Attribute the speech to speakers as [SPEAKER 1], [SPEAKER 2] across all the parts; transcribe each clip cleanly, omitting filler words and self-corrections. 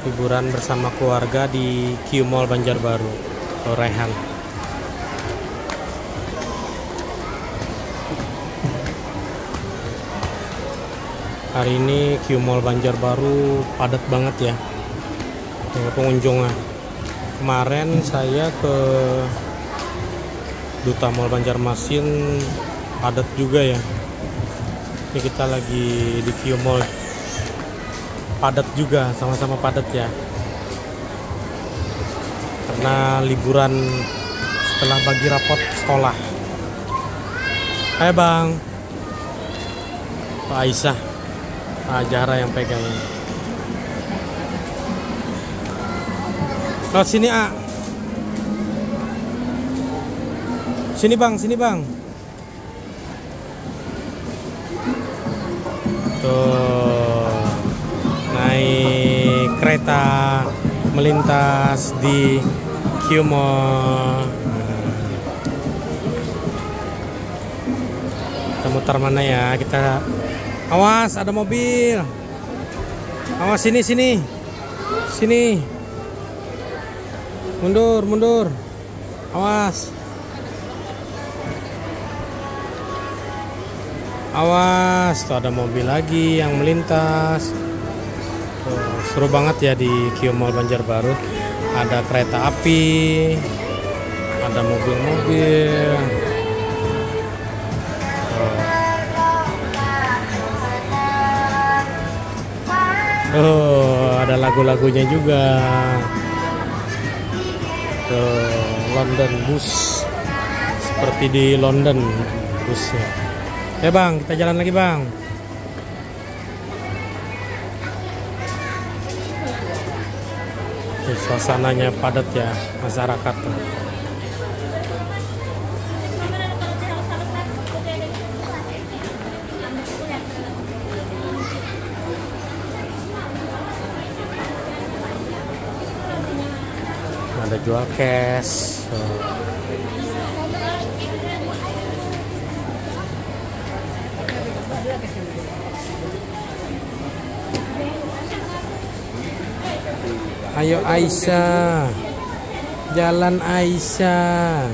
[SPEAKER 1] liburan bersama keluarga di Q Mall Banjarbaru, Rehan. Hari ini Q Mall Banjarbaru padat banget ya pengunjungnya. Kemarin saya ke Duta Mall Banjarmasin padat juga ya. Ini kita lagi di Q Mall, padat juga, sama-sama padat ya, karena liburan setelah bagi rapot sekolah. Hai Bang, Pak Aisyah, Pak Jara yang pegang. Oh sini A, sini Bang, sini Bang. Tuh, naik kereta melintas di Q Mall. Kita muter mana ya? Kita awas, ada mobil. Awas, sini sini. Sini. Mundur, mundur. Awas. Awas, tuh ada mobil lagi yang melintas. Tuh, seru banget ya di Q Mall Banjarbaru. Ada kereta api, ada mobil-mobil. Oh, ada lagu-lagunya juga. Tuh, London bus, seperti di London busnya. Ya Bang, kita jalan lagi Bang. Suasananya padat ya masyarakat. Ada jual cash. Ayo Aisyah, jalan Aisyah.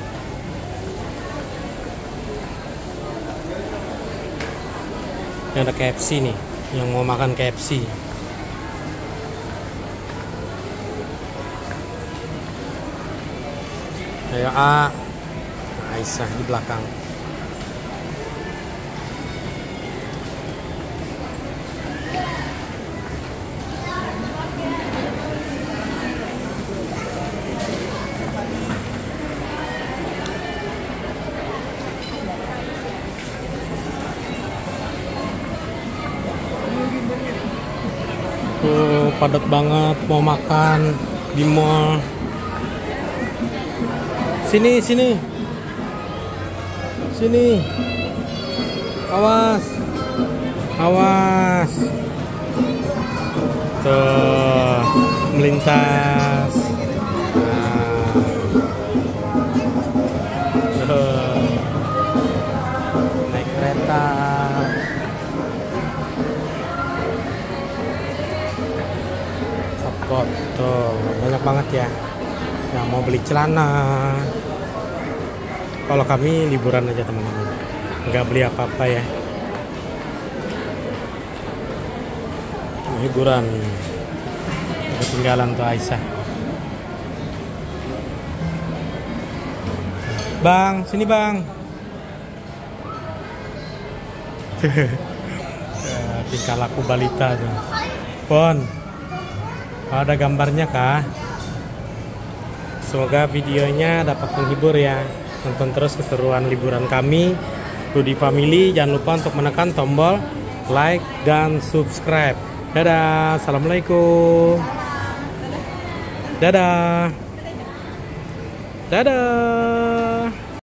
[SPEAKER 1] Ini ada KFC nih, yang mau makan KFC. Ayo A, Aisyah di belakang. Padat banget mau makan di mall. Sini sini sini, awas awas. Tuh melintas. Tuh, naik kereta. Tuh banyak banget ya yang mau beli celana. Kalau kami liburan aja teman-teman, nggak beli apa-apa ya, liburan. Ketinggalan tuh Aisyah. Bang, sini Bang. Tingkah laku balita tuh. Pon, ada gambarnya kah? Semoga videonya dapat menghibur ya. Tonton terus keseruan liburan kami, Rudy Family. Jangan lupa untuk menekan tombol like dan subscribe. Dadah, assalamualaikum. Dadah, dadah.